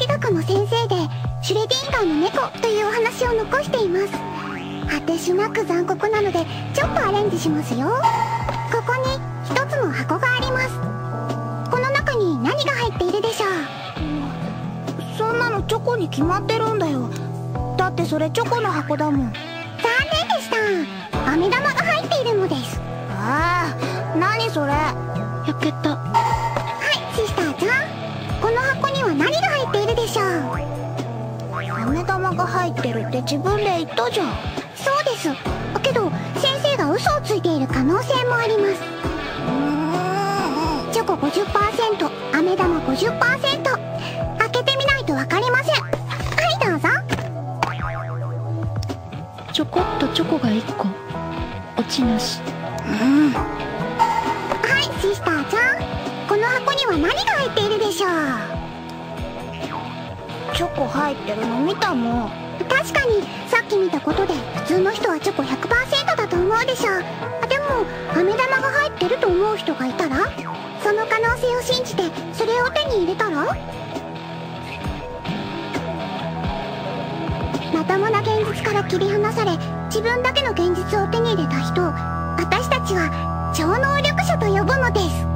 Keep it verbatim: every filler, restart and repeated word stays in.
力学の先生でシュレディンガーの猫というお話を残しています。果てしなく残酷なのでちょっとアレンジしますよ。ここに一つの箱があります。この中に何が入っているでしょう？ そんなのチョコに決まってるんだよ。だってそれチョコの箱だもん。 残念でした。飴玉が入っているのです。 ああ、何それ。 焼けた。 はいシスターちゃん、この箱には何が入っているでしょう？ 飴玉が入ってるって自分で言ったじゃん。 そうです。けど先生が嘘をついている可能性もあります。チョコ ごじゅっパーセント、 飴玉 ごじゅっパーセント。 開けてみないと分かりません。はいどうぞ。 ちょこっとチョコがいっこ落ちなし。 うんはいシスターちゃん、この箱には何が入っているでしょう？ チョコ入ってるの見たもん。 確かにさっき見たことで普通の人はチョコ ひゃくパーセント だと思うでしょう。でも飴玉が入ってると思う人がいたら、その可能性を信じてそれを手に入れたら、まともな現実から切り離され自分だけの現実を手に入れた人を私たちは超能力者と呼ぶのです。